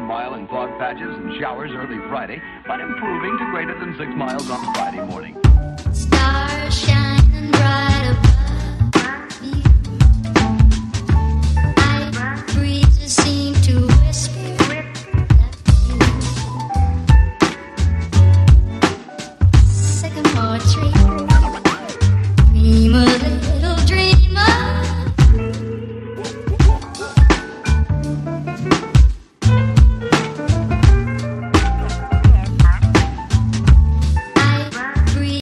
mile in fog patches and showers early Friday, but improving to greater than 6 miles on Friday morning. Stars shining bright.